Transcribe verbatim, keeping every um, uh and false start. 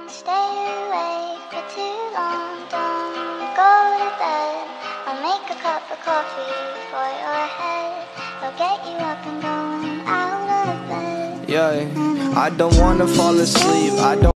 Stay awake for too long, don't go to bed. I'll make a cup of coffee for your head. I'll get you up and going out of bed. Yeah, I don't wanna fall asleep, I don't